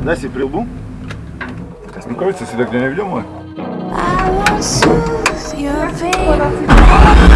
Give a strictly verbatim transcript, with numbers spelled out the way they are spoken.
Да, c'est pris au bon? Ну, кажется, сюда где не ведем мы. I won't soothe your pain.